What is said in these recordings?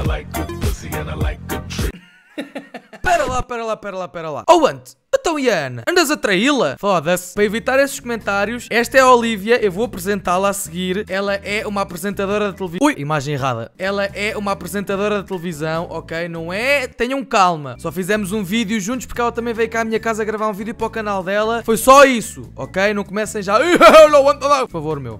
like good pussy and I like good trick. Pera lá. Oh, Ant, então e a Ana? Andas a traí-la? Foda-se. Para evitar esses comentários, esta é a Olivia, eu vou apresentá-la a seguir. Ela é uma apresentadora da televisão. Ui, imagem errada. Ela é uma apresentadora da televisão, ok? Não é? Tenham calma. Só fizemos um vídeo juntos porque ela também veio cá à minha casa gravar um vídeo para o canal dela. Foi só isso, ok? Não comecem já. Por favor, meu.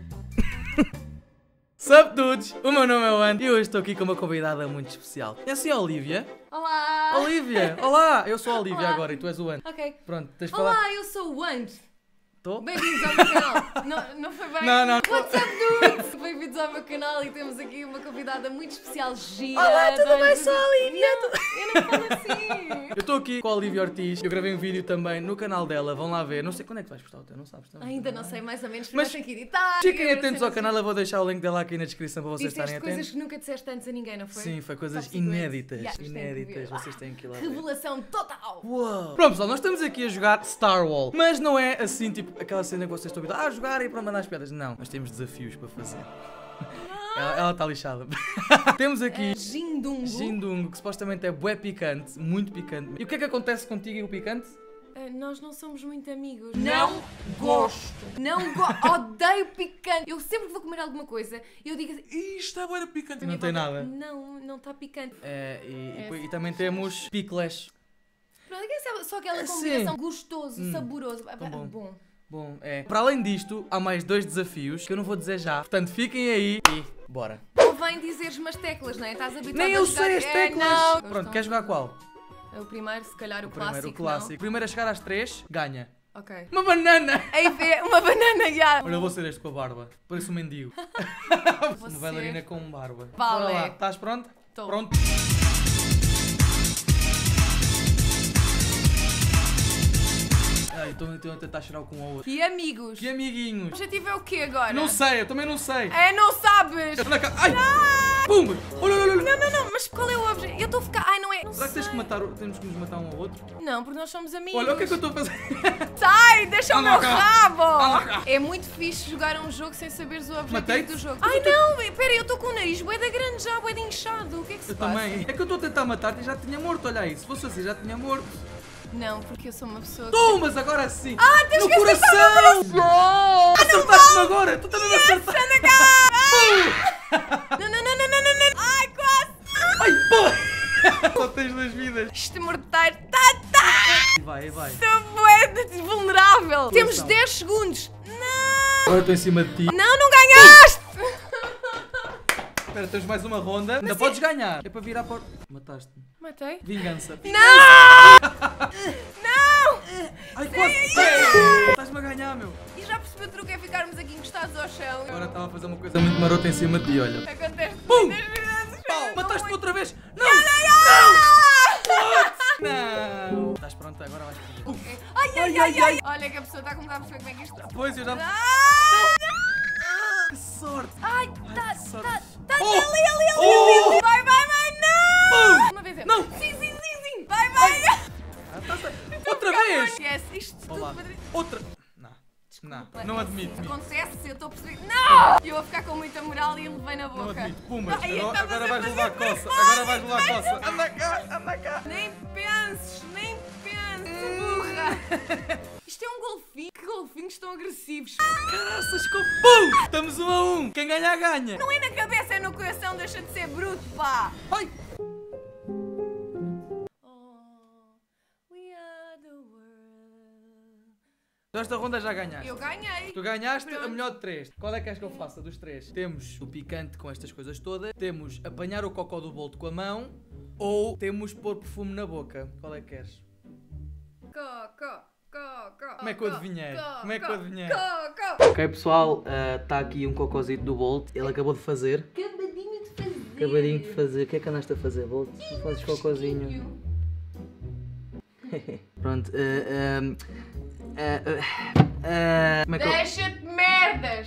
Sup, dudes? O meu nome é o Ant e hoje estou aqui com uma convidada muito especial. Conhece a Olivia? Olá! Olivia! Olá! Eu sou a Olivia Olá. agora e tu és o Ant. Ok. Pronto, tens de Olá, falar. eu sou o Ant. Tô? Bem-vindos ao meu canal. Não foi bem? Não. What's up, dudes? Bem-vindos ao meu canal e temos aqui uma convidada muito especial, gira. Olá, tudo bem? Sou a Olivia. Eu não falo assim. Eu estou aqui com a Olivia Ortiz. Eu gravei um vídeo também no canal dela. Vão lá ver. Não sei quando é que vais postar o teu, não sabes? Também. Ainda não sei mais ou menos, Mas mas tenho que editar. Fiquem Eu atentos não ao sei, canal. Eu vou deixar o link dela aqui na descrição para vocês Disseste estarem coisas atentos. que nunca disseste antes a ninguém, não foi? Sim, foi coisas Top secret. inéditas. Yeah, isto tem que Inéditas. ver. Vocês têm que ir lá ver. Revelação total. Uou. Pronto, pessoal, nós estamos aqui a jogar Star Wall. Mas não é assim, tipo, aquela cena que vocês estão a jogar e para mandar as piadas. Não, nós temos desafios para fazer. Ela está lixada. Temos aqui Gindungo. Gindungo, que supostamente é bué picante, muito picante. E o que é que acontece contigo e o picante? Nós não somos muito amigos. Não gosto. Odeio picante. Eu sempre que vou comer alguma coisa, eu digo assim, Isto é bué de picante. Não tem nada. Não está picante. E também temos picles. Pronto, é só aquela Sim. combinação gostoso, saboroso. bom. Bom, Para além disto, há mais 2 desafios que eu não vou dizer já. Portanto, fiquem aí e bora. Convém dizeres umas teclas, não é? Estás habituado Nem a eu jogar... sei as teclas. Não. Pronto, queres jogar qual? O primeiro, se calhar o Primeiro, clássico, o clássico. Primeiro a chegar às 3, ganha. não? Ok. Uma banana! Aí vê uma banana, já. Olha, eu vou ser este com a barba. Parece um mendigo. Vou Uma ser- bailarina com barba. Vale. Bora lá, estás pronto? Tô. Pronto. Ai, estou a tentar cheirar com o outro. Que amigos. Que amiguinhos! O objetivo é o quê agora? Não sei, eu também não sei. Não sabes. Anda cá. Ai! Pumba! Olha. Não, mas qual é o objetivo? Eu estou a ficar... não é... Não Será que tens sei. que temos que nos matar um ao outro? Não, porque nós somos amigos. Olha, o que é que eu estou a fazer? Sai, deixa o Anda meu cá. rabo! Anda cá. É muito fixe jogar um jogo sem saberes o objetivo Matei-te? do jogo. Ai não, pera, eu estou com o nariz bué da grande já, bué de inchado. O que é que se Eu passa? também. É que eu estou a tentar matar-te e já tinha morto, olha aí. Se fosse assim, já tinha morto. Não, porque eu sou uma pessoa que... Tu, mas agora sim! tens no que acertar coração! Acertaste-me agora! Tu estás a acertar! Anda cá! Não. Ai, quase! Ai, pô! Só tens 2 vidas. Isto mortais. Tá! Vai. Estou bué de vulnerável. Temos Atenção. 10 segundos. Não! Agora estou em cima de ti. Não ganhaste! Espera, tens mais uma ronda. Ainda podes ganhar. É para virar para... Mataste-me. Matei? Vingança. Não! Ai, quase! Estás-me a ganhar, meu. E já percebi o truque é ficarmos aqui encostados ao chão. Agora estava a fazer uma coisa muito marota em cima de ti, olha. Acontece Pum! muitas vezes. Pau! Mataste-me outra vez! Não! Não! Estás pronta? Agora vais perder. Ai. Olha que a pessoa está a começar a perceber como é que isto está. Pois, eu já... Ah! Que sorte! Ai, Ai, que sorte. tá Oh! ali. Oh! Vai, não! Pum! Uma vez eu. Não! Sim. Vai. Outra vez! Esquece, isto tudo Olá. poderia... Outra! Não admito. Acontece, eu estou a perceber. Não! E eu vou ficar com muita moral e levei na Não boca. admito. Pumas, Ai, agora estavas a vais fazer levar a coça. Agora vais levar a coça. Anda cá. Nem penses, burra! Isto é um golfinho. Que golfinhos tão agressivos. Caraças, com... Pum! Estamos 1 a 1. Quem ganhar, ganha. Não é na cabeça, é no coração, deixa de ser bruto, pá! Ai! We are the world. Esta ronda já ganhaste. Eu ganhei. Tu ganhaste a Pronto. melhor de 3. Qual é que queres que eu faça dos 3? Temos o picante com estas coisas todas. Temos apanhar o cocó do Bolt com a mão. Ou temos pôr perfume na boca. Qual é que queres? Como é que eu adivinhei? Como é que eu adivinhei? Ok, pessoal, está aqui um cocôzito do Bolt. Ele acabou de fazer. Acabadinho de fazer. Acabadinho de fazer. O que é que andaste a fazer, Bolt? Tu fazes cocôzinho. Pronto. Como é que eu... Deixa-te merdas!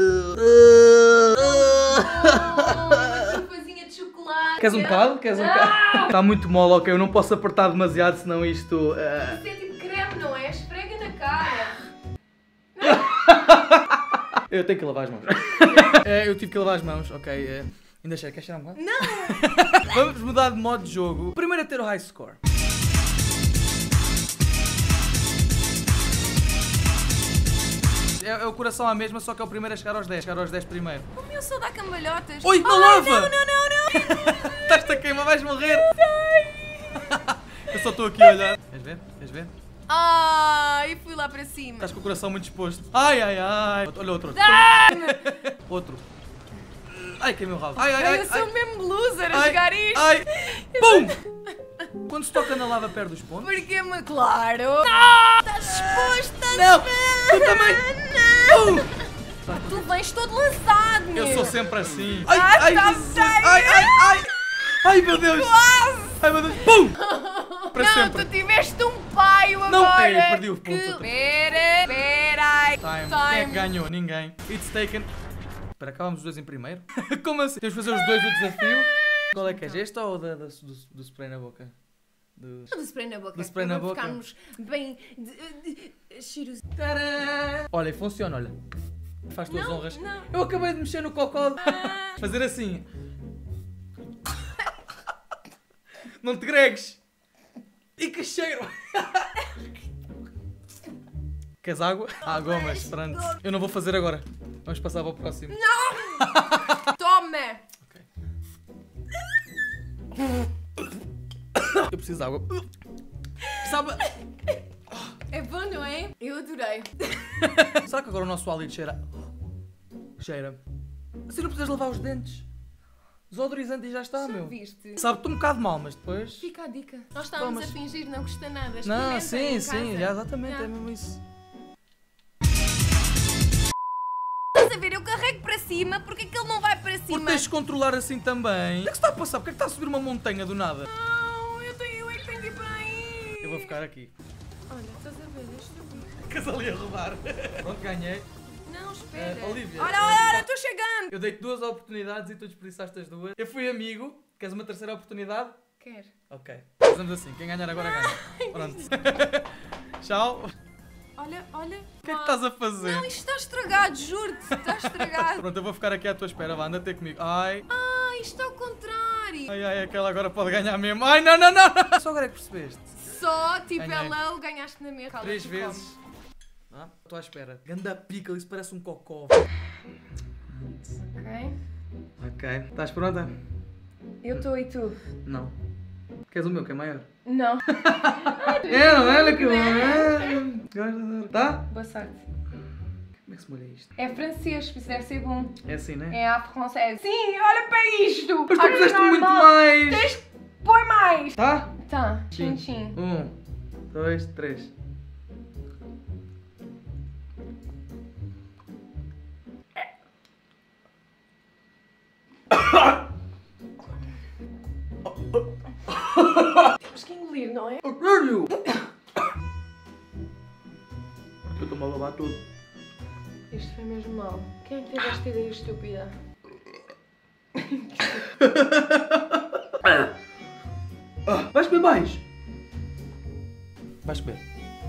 Uma coisinha de chocolate. Queres um bocado? Queres um bocado? Está muito mole, ok? Eu não posso apertar demasiado, senão isto... Isso é tipo creme, não é? Esfrega na cara. Eu tenho que lavar as mãos. Eu tive que lavar as mãos, ok? Ainda cheiro, quer cheirar um bocado? Não! Vamos mudar de modo de jogo. Primeiro a ter o high score. É o coração à mesma, só que é o primeiro a chegar aos 10. Chegar aos 10 primeiro. O meu só dá cambalhotas. Oi, na Ai, lava! Não. Estás-te a queimar, vais morrer! Eu só estou aqui a olhar. Queres ver? Queres ver? Ai, fui lá para cima. Estás com o coração muito exposto. Ai, ai, ai. Olha outro. Outro. Ai, queimei o rabo. Ai, ai, ai. Eu sou mesmo loser a Ai, jogar isto. ai. Pum! Quando se toca na lava perde os pontos? Porque me claro. Não! Estás exposta. Não! Tu também! Pum! Tu vens todo lançado, meu. Eu sou sempre assim. Ai, Ai, tá Jesus. bem. Ai, ai, ai. Ai, meu Deus. Quase. Ai, meu Deus. Pum! Para Não, sempre. tu tiveste um paio Não. agora. Ei, perdi o ponto Que... outra. Espera aí. Time. Quem é que ganhou? Ninguém. It's taken. Espera, acabamos os dois em primeiro? Como assim? Temos de fazer os dois o desafio? Qual é que és? Este ou do spray na boca? Do spray na boca. Do spray na para boca. ficarmos bem... cheiros. Olha, funciona, olha. Faz tuas Não, honras. não. Eu acabei de mexer no cocó. Fazer assim. Não te gregues. E que cheiro. Queres água? Água, mas pronto. Eu não vou fazer agora. Vamos passar para o próximo. Toma! Ok. Eu preciso de água. Sabe? É bom, não é? Eu adorei. Será que agora o nosso hálito cheira? Cheira. Assim não precisas lavar os dentes. Desodorizante e já está, Já meu. viste? Sabe-te um bocado mal, mas depois... Fica a dica. Nós estávamos Vamos. a fingir não custa nada. Não, Experimentem sim, em sim, casa. já, exatamente, Já. é mesmo isso. Estás a ver? Eu carrego para cima, porque é que ele não vai para Porque cima? tens de controlar assim também. O que é que se está a passar? Porque é que está a subir uma montanha do nada? Não, eu é que tenho que ir para aí. Eu vou ficar aqui. Olha, estás a ver? Deixa-me ver. Ficas ali a rodar. Pronto, ganhei. Não, espera. Olivia, Olha, estou chegando. Eu dei-te 2 oportunidades e tu desperdiçaste as 2. Eu fui amigo. Queres uma terceira oportunidade? Quero. Ok. Fazemos assim. Quem ganhar agora ganha. Pronto. Tchau. Olha. O que é que estás a fazer? Não, isto está estragado, juro-te. Está estragado. Pronto, eu vou ficar aqui à tua espera. Vá, anda ter comigo. Ai. Ah, isto é ao contrário. Ai, aquela agora pode ganhar mesmo. Ai, não, não, não. Só agora é que percebeste. Só, tipo, Ganhei. ela o ganhaste na mesa. 3 vezes. Ah, estou à espera. Ganda pickle, isso parece um cocó. Ok. Ok. Estás pronta? Eu estou e tu? Não. Queres o meu, que é maior? Não. É, não é? Olha que bom. Tá? Boa sorte. Como é que se molha isto? É francês, isso deve ser bom. É assim, né? É à française. Sim, olha para isto. Mas tu Olha, puseste muito normal. mais. Tens que pôr mais. Tá? Tá, tchim. 1, 2, 3. Temos que engolir, não é? Sério? Eu estou-me a lavar tudo. Isto foi mesmo mal. Quem é que teve esta ideia estúpida? Vais comer mais? Vais comer?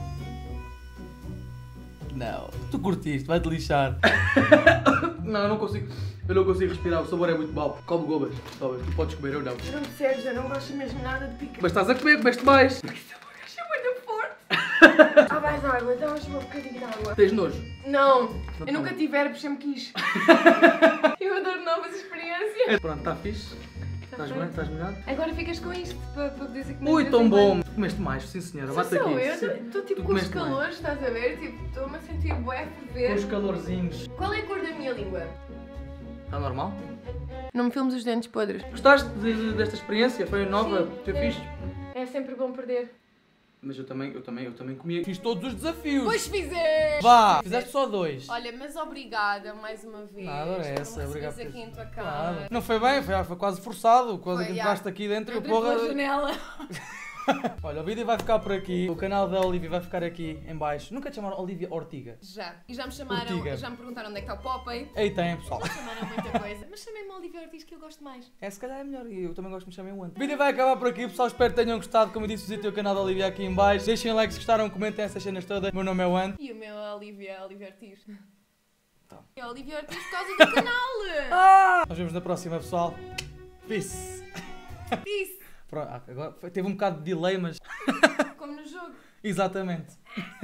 Não. Tu curtiste, vai-te lixar. Não, eu não consigo. Eu não consigo respirar, o sabor é muito mau. Come gobas. Tu podes comer, eu não. Não percebes, eu não gosto mesmo nada de pica. Mas estás a comer, comeste mais. Porque essa boca é muito forte. Ah, mais água, então vamos um bocadinho de água. Tens nojo. Não, eu nunca tive herpes, sempre quis. Eu adoro novas experiências. Pronto, está fixe. Estás bem? Estás melhor? Agora ficas com isto para poder dizer que Ui, tão bom. Comeste mais, sim senhora. Só Bate aqui. sou eu, Sim. estou tipo Tu com os comeste mais. calores, estás a ver? Tipo, estou-me a sentir bué a Com ferver. os calorzinhos. Qual é a cor da minha língua? Está normal? Não me filmes os dentes podres. Gostaste desta experiência? Foi nova? Sim, Foi é. fixe? É sempre bom perder. Mas eu também comi. Fiz todos os desafios. Pois fizeste! Vá, fizeste só 2. Olha, mas obrigada mais uma vez. Nada, era por essa, me obrigado receberes por aqui em tua Nada. casa. Não foi bem, foi quase forçado. Quase Foi, que já. entraste aqui dentro e Entrei porra. pela janela. Olha, o vídeo vai ficar por aqui. O canal da Olivia vai ficar aqui em baixo. Nunca te chamaram Olivia Ortiga? Já. E já me chamaram, Ortiga. já me perguntaram onde é que está o Popeye. Aí tem, pessoal. Chamaram muita coisa. Mas chamei-me Olivia Ortiz que eu gosto mais. É, se calhar é melhor e eu também gosto de me chamar um antes. O vídeo vai acabar por aqui, pessoal. Espero que tenham gostado. Como eu disse, visitem o canal da Olivia aqui em baixo. Deixem like se gostaram, comentem essas cenas todas. O meu nome é Ant. E o meu Olivia Ortiz. Tá. É Olivia Ortiz por causa do canal. Ah! Nós vemos na próxima, pessoal. Peace. Peace. Pronto, agora teve um bocado de delay, mas... Como no jogo. Exatamente.